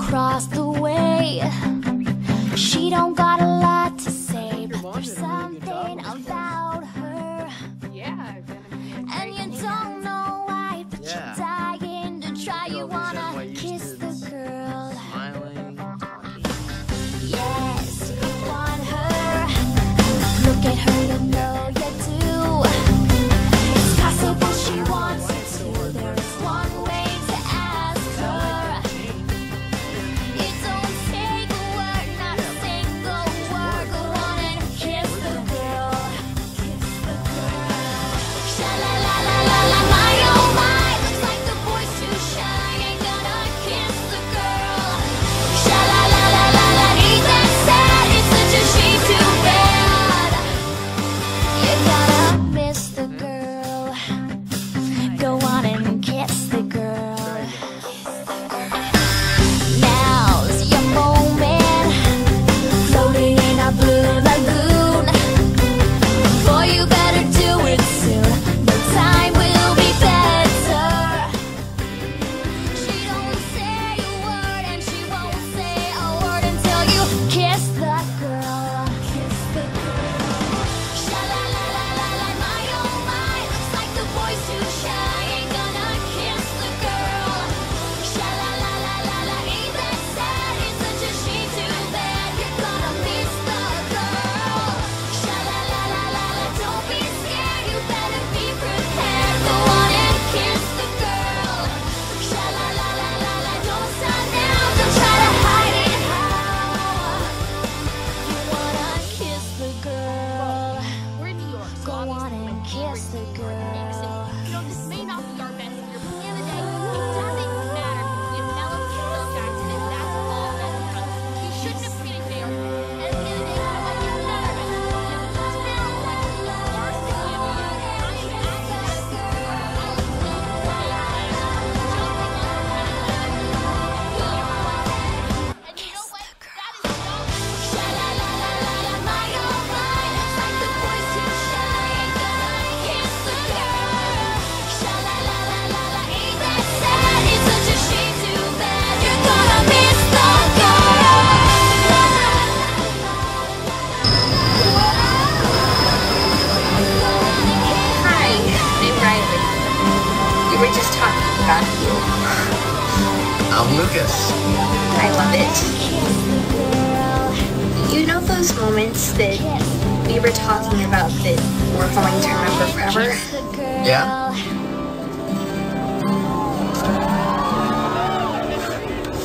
across the way. She don't got a lot to say, but there's something about her. Yeah, and you don't know why, but you're dying to try. You wanna kiss the girl. Smiling, talking. Yes, you want her. Look at her, you know you do. It's possible she wants you to. There is one way to ask her. It don't take a word, not a single word. Go on and kiss the girl. Kiss the girl. Sha la la la la la, my oh my. Looks like the boy's too shy. Ain't gonna kiss the girl. Sha la la la la la, ain't that sad? It's such a shame, too bad. You gotta miss the girl. Go on and kiss the girl. Now's your moment. Floating in a blue lagoon. Boy, you better do it soon. No time will be better. She don't say a word, and she won't say a word until you kiss the girl. Kiss the girl. Sha la la la la la, my oh my. Looks like the boy's too shy. Ain't gonna kiss the girl. Sha la la la la la, ain't that sad? It's such a shame, too bad. You're gonna miss the girl. Sha la la la la la, don't be scared. You better be prepared. Go on and kiss the girl. Sha la la la la la, don't stop now. Don't try to hide it. How you wanna kiss the girl? we're in New York. Go on and kiss the girl. You know, this may not be our best year, but at the end of the day, it doesn't matter. We developed Phil Jackson, and that's all that counts. He shouldn't have finished there. And at the end of the day, you know what? You're better than him. It's fair. Ours to give you. And you know what? That is not. Sha la la la la la, my oh my. Looks like the boy's too shy. Ain't gonna kiss the girl. Sha la la la la la, ain't that sad? It's such a shame, too bad. You're gonna miss the Hi, I'm Riley. We were just talking about you. I'm Lucas. I love it. You know those moments that we were talking about that we're going to remember forever? Yeah?